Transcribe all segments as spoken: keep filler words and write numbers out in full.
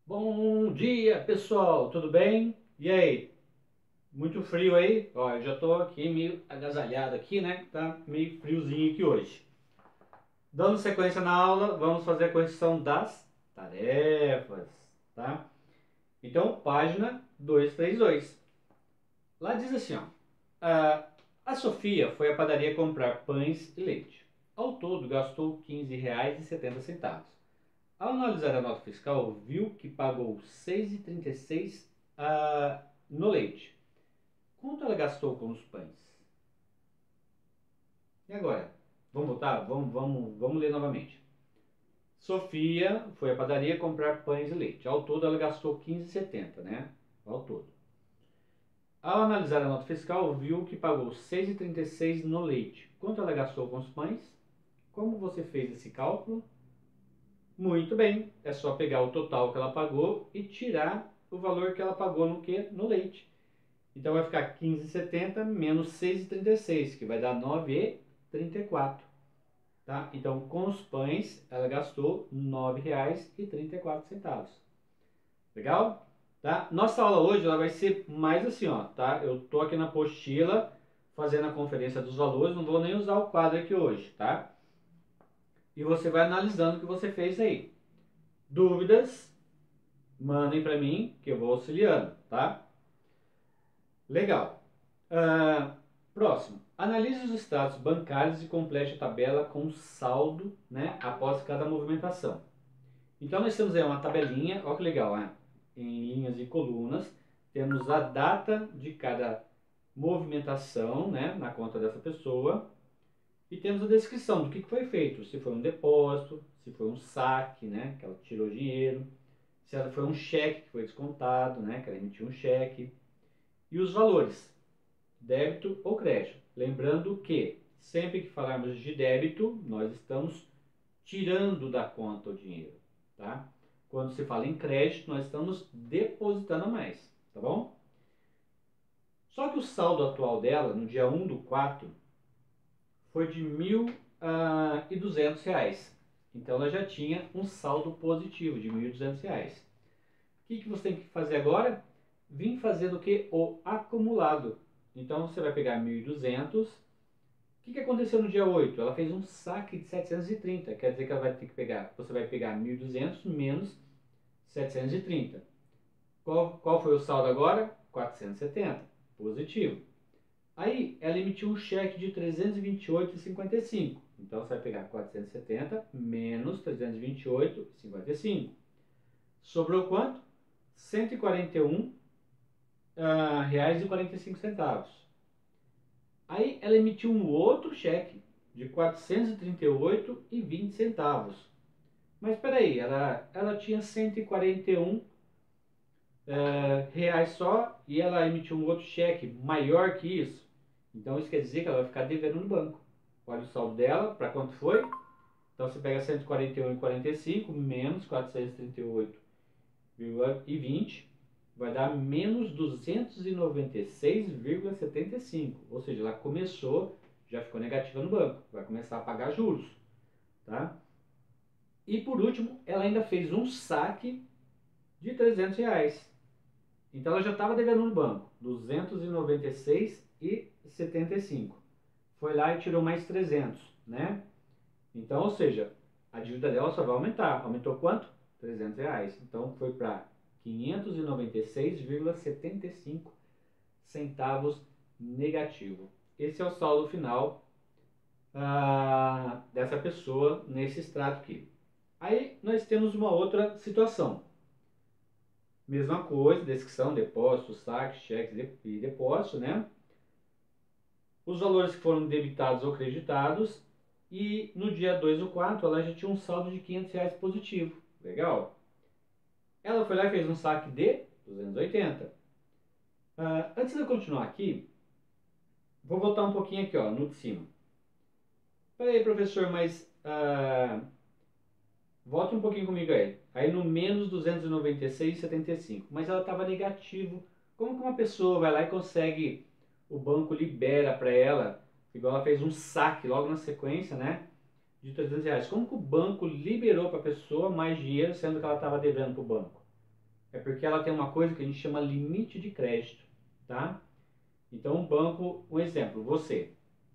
Bom dia, pessoal, tudo bem? E aí? Muito frio aí? Ó, eu já tô aqui meio agasalhado aqui, né? Tá meio friozinho aqui hoje. Dando sequência na aula, vamos fazer a correção das tarefas, tá? Então, página duzentos e trinta e dois. Lá diz assim, ó. A, a Sofia foi à padaria comprar pães e leite. Ao todo, gastou quinze reais e setenta centavos. Ao analisar a nota fiscal, viu que pagou seis reais e trinta e seis centavos ah, no leite. Quanto ela gastou com os pães? E agora? Vamos voltar? Vamos, vamos, vamos ler novamente. Sofia foi à padaria comprar pães e leite. Ao todo ela gastou quinze reais e setenta centavos, né? Ao todo. Ao analisar a nota fiscal, viu que pagou seis reais e trinta e seis centavos no leite. Quanto ela gastou com os pães? Como você fez esse cálculo? Muito bem, é só pegar o total que ela pagou e tirar o valor que ela pagou no que? No leite. Então vai ficar quinze reais e setenta centavos menos seis reais e trinta e seis centavos, que vai dar nove reais e trinta e quatro centavos. Tá? Então com os pães ela gastou nove reais e trinta e quatro centavos. Legal? Tá? Nossa aula hoje ela vai ser mais assim, ó, tá? Eu tô aqui na apostila fazendo a conferência dos valores, não vou nem usar o quadro aqui hoje, tá? E você vai analisando o que você fez aí. Dúvidas? Mandem para mim que eu vou auxiliando, tá? Legal. Uh, próximo. Analise os extratos bancários e complete a tabela com saldo, né, após cada movimentação. Então nós temos aí uma tabelinha, olha que legal, né? Em linhas e colunas. Temos a data de cada movimentação, né, na conta dessa pessoa. E temos a descrição do que foi feito. Se foi um depósito, se foi um saque, né, que ela tirou dinheiro. Se ela foi um cheque que foi descontado, né, que ela emitiu um cheque. E os valores, débito ou crédito. Lembrando que sempre que falarmos de débito, nós estamos tirando da conta o dinheiro, tá? Quando se fala em crédito, nós estamos depositando mais, tá bom? Só que o saldo atual dela, no dia um do quatro, foi de mil e duzentos reais. Então ela já tinha um saldo positivo de mil e duzentos reais. O que, que você tem que fazer agora? Vim fazendo o que? O acumulado. Então você vai pegar mil e duzentos. O que, que aconteceu no dia oito? Ela fez um saque de setecentos e trinta. Quer dizer que ela vai ter que pegar, você vai pegar mil e duzentos menos setecentos e trinta. Qual, qual foi o saldo agora? quatrocentos e setenta. Positivo. Aí ela emitiu um cheque de trezentos e vinte e oito reais e cinquenta e cinco. Então você vai pegar quatrocentos e setenta menos trezentos e vinte e oito reais e cinquenta e cinco. Sobrou quanto? cento e quarenta e um reais e quarenta e cinco centavos. Aí ela emitiu um outro cheque de quatrocentos e trinta e oito reais e vinte centavos. Mas espera aí, ela, ela tinha cento e quarenta e um uh, reais só e ela emitiu um outro cheque maior que isso. Então isso quer dizer que ela vai ficar devendo no banco. Olha o saldo dela, para quanto foi? Então você pega cento e quarenta e um reais e quarenta e cinco menos quatrocentos e trinta e oito reais e vinte, vai dar menos duzentos e noventa e seis reais e setenta e cinco. Ou seja, ela começou, já ficou negativa no banco, vai começar a pagar juros, tá? E por último, ela ainda fez um saque de trezentos reais. Então ela já estava devendo no banco duzentos e noventa e seis reais e setenta e cinco. Foi lá e tirou mais trezentos, né? Então, ou seja, a dívida dela só vai aumentar. Aumentou quanto? trezentos reais. Então foi para quinhentos e noventa e seis reais e setenta e cinco centavos negativo. Esse é o saldo final ah, dessa pessoa nesse extrato aqui. Aí nós temos uma outra situação. Mesma coisa, descrição, depósito, saque, cheques e depósito, né? Os valores que foram debitados ou creditados. E no dia dois ou quatro ela já tinha um saldo de quinhentos reais positivo. Legal? Ela foi lá e fez um saque de duzentos e oitenta. Uh, antes de eu continuar aqui, vou voltar um pouquinho aqui, ó, no de cima. Peraí, professor, mas uh, volta um pouquinho comigo aí. Aí no menos duzentos e noventa e seis reais e setenta e cinco. Mas ela estava negativo. Como que uma pessoa vai lá e consegue, o banco libera para ela, igual ela fez um saque logo na sequência, né? De trezentos reais. Como que o banco liberou para a pessoa mais dinheiro, sendo que ela estava devendo para o banco? é porque ela tem uma coisa que a gente chama limite de crédito, tá? Então, o banco, um exemplo, você,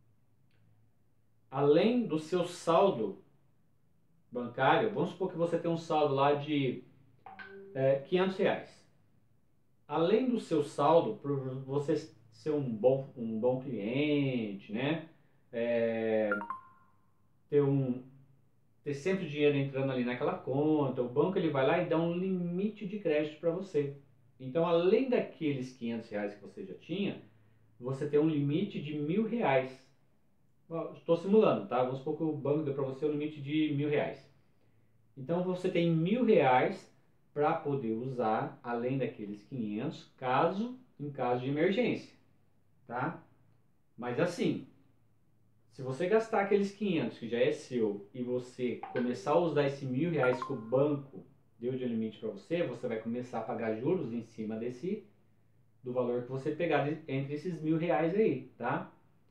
além do seu saldo bancário, vamos supor que você tem um saldo lá de é, quinhentos reais. Além do seu saldo, por você ser um bom, um bom cliente, né? É, ter um, ter sempre dinheiro entrando ali naquela conta, o banco ele vai lá e dá um limite de crédito para você. Então, além daqueles quinhentos reais que você já tinha, você tem um limite de mil reais. Estou simulando, tá? Vamos supor que o banco deu para você um limite de mil reais. Então, você tem mil reais para poder usar, além daqueles quinhentos, caso em caso de emergência, tá? Mas assim, se você gastar aqueles quinhentos que já é seu e você começar a usar esse mil reais que o banco deu de limite para você, você vai começar a pagar juros em cima desse do valor que você pegar entre esses mil reais aí, tá?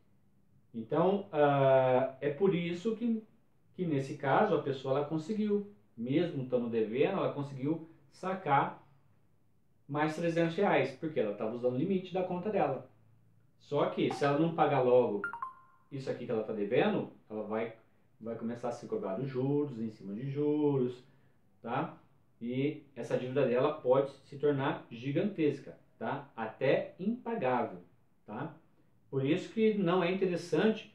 Então uh, é por isso que, que nesse caso a pessoa ela conseguiu, mesmo estando devendo, ela conseguiu sacar mais trezentos reais, porque ela estava usando o limite da conta dela. Só que se ela não pagar logo isso aqui que ela está devendo, ela vai, vai começar a se cobrar os juros em cima de juros, tá? E essa dívida dela pode se tornar gigantesca, tá? Até impagável, tá? Por isso que não é interessante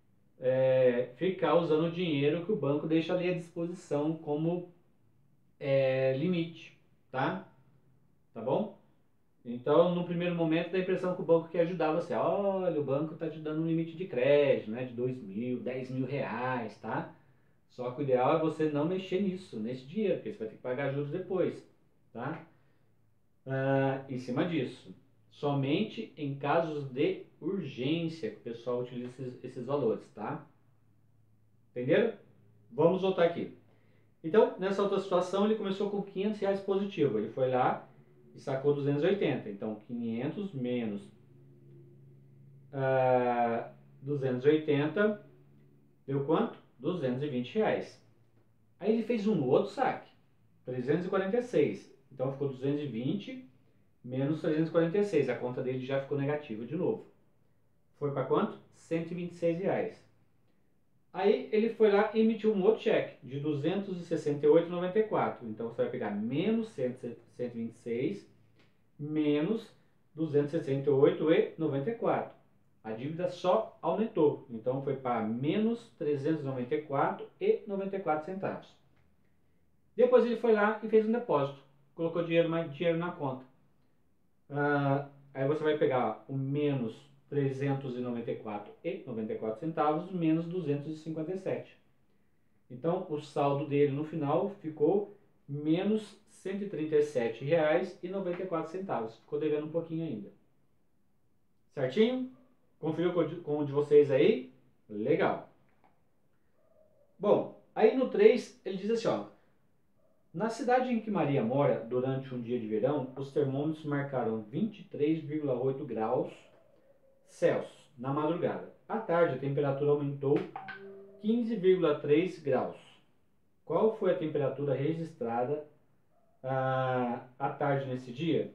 é, ficar usando o dinheiro que o banco deixa ali à disposição como é, limite, tá? Tá bom? Então, no primeiro momento, dá a impressão que o banco quer ajudar você. Olha, o banco está te dando um limite de crédito, né? De dois mil, dez mil reais, tá? Só que o ideal é você não mexer nisso, nesse dinheiro, porque você vai ter que pagar juros depois, tá? Ah, em cima disso. Somente em casos de urgência que o pessoal utiliza esses, esses valores, tá? Entenderam? Vamos voltar aqui. Então, nessa outra situação, ele começou com quinhentos reais positivo. Ele foi lá e sacou duzentos e oitenta. Então, quinhentos menos uh, duzentos e oitenta deu quanto? duzentos e vinte reais. Aí ele fez um outro saque, trezentos e quarenta e seis. Então, ficou duzentos e vinte menos trezentos e quarenta e seis. A conta dele já ficou negativa de novo. Foi para quanto? cento e vinte e seis reais. Aí ele foi lá e emitiu um outro cheque de duzentos e sessenta e oito reais e noventa e quatro centavos. Então você vai pegar menos cento e vinte e seis menos duzentos e sessenta e oito reais e noventa e quatro centavos. A dívida só aumentou. Então foi para menos trezentos e noventa e quatro reais e noventa e quatro centavos. Depois ele foi lá e fez um depósito. Colocou dinheiro, mais dinheiro na conta. Ah, aí você vai pegar o menos trezentos e noventa e quatro reais e noventa e quatro centavos menos duzentos e cinquenta e sete. Então, o saldo dele no final ficou menos cento e trinta e sete reais e noventa e quatro centavos. Ficou devendo um pouquinho ainda. Certinho? Conferiu com o de vocês aí? Legal. Bom, aí no três ele diz assim, ó. Na cidade em que Maria mora, durante um dia de verão, os termômetros marcaram vinte e três vírgula oito graus Celsius na madrugada. À tarde, a temperatura aumentou quinze vírgula três graus. Qual foi a temperatura registrada ah, à tarde nesse dia?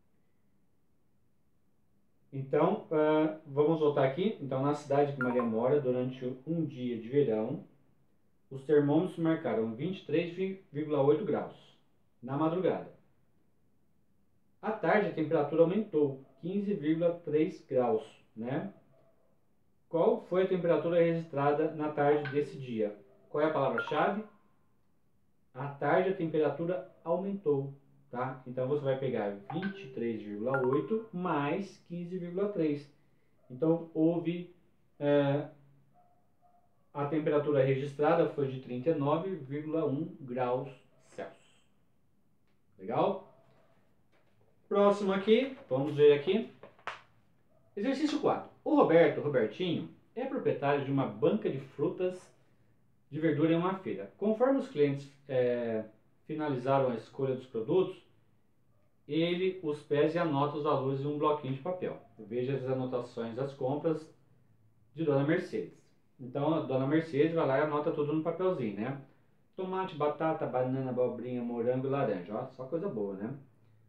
Então, ah, vamos voltar aqui. Então, na cidade que Maria mora, durante um dia de verão, os termômetros marcaram vinte e três vírgula oito graus na madrugada. À tarde, a temperatura aumentou quinze vírgula três graus, né? Qual foi a temperatura registrada na tarde desse dia? Qual é a palavra-chave? À tarde, a temperatura aumentou, tá? Então, você vai pegar vinte e três vírgula oito mais quinze vírgula três. Então, houve... É, a temperatura registrada foi de trinta e nove vírgula um graus Celsius. Legal? Próximo aqui, vamos ver aqui. Exercício quatro. O Roberto, Robertinho, é proprietário de uma banca de frutas de verdura em uma feira. Conforme os clientes é, finalizaram a escolha dos produtos, ele os pesa e anota os valores em um bloquinho de papel. Veja as anotações das compras de Dona Mercedes. Então, a Dona Mercedes vai lá e anota tudo no papelzinho, né? Tomate, batata, banana, abobrinha, morango e laranja. Ó, só coisa boa, né?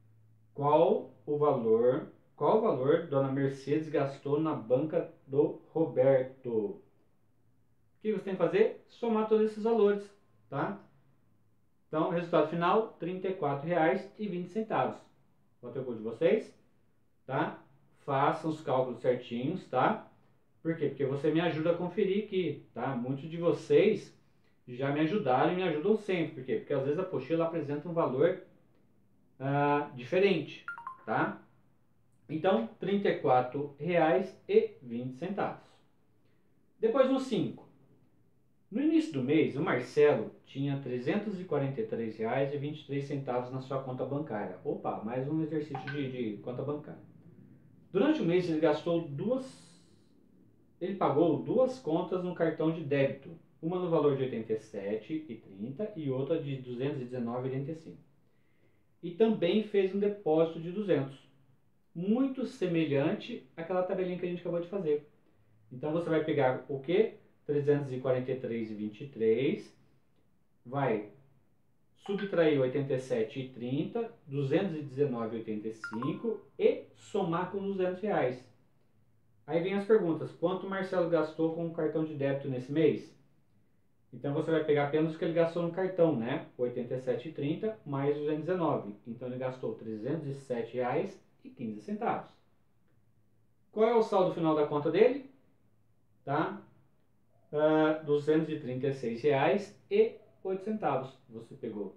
qual o valor, qual o valor Dona Mercedes gastou na banca do Roberto. O que você tem que fazer? Somar todos esses valores, tá? Então, resultado final, trinta e quatro reais e vinte centavos. Vou ter o código de vocês, tá? Façam os cálculos certinhos, tá? Por quê? Porque você me ajuda a conferir aqui, tá? Muitos de vocês já me ajudaram e me ajudam sempre. Por quê? Porque às vezes a apostila apresenta um valor ah, diferente, tá? Então, trinta e quatro reais e vinte centavos. Depois no cinco. No início do mês, o Marcelo tinha trezentos e quarenta e três reais e vinte e três centavos na sua conta bancária. Opa, mais um exercício de, de conta bancária. Durante o mês ele gastou duas... Ele pagou duas contas no cartão de débito. Uma no valor de oitenta e sete reais e trinta centavos e outra de duzentos e dezenove reais e oitenta e cinco centavos. E também fez um depósito de duzentos. Muito semelhante àquela tabelinha que a gente acabou de fazer. Então você vai pegar o quê? trezentos e quarenta e três reais e vinte e três centavos, vai subtrair oitenta e sete reais e trinta centavos, duzentos e dezenove reais e oitenta e cinco centavos e somar com duzentos reais. Aí vem as perguntas. Quanto o Marcelo gastou com o cartão de débito nesse mês? Então você vai pegar apenas o que ele gastou no cartão, né? oitenta e sete reais e trinta centavos mais duzentos e dezenove. Então ele gastou trezentos e sete reais e quinze centavos. Qual é o saldo final da conta dele? Tá? Uh, duzentos e trinta e seis reais e oito centavos. Você pegou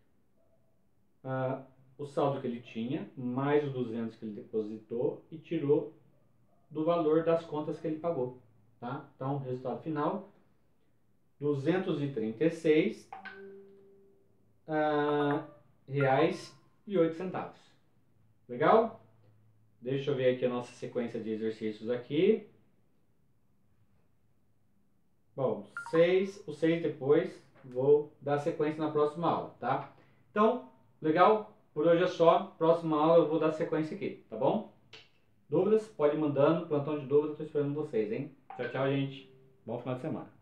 uh, o saldo que ele tinha, mais os duzentos que ele depositou e tirou do valor das contas que ele pagou. Tá? Então, resultado final, duzentos e trinta e seis uh, reais e oito centavos. Legal? Deixa eu ver aqui a nossa sequência de exercícios aqui. Bom, seis, o seis depois vou dar sequência na próxima aula, tá? Então, legal? Por hoje é só. Próxima aula eu vou dar sequência aqui, tá bom? Dúvidas? Pode ir mandando. Plantão de dúvidas, estou esperando vocês, hein? Tchau, tchau, gente. Bom final de semana.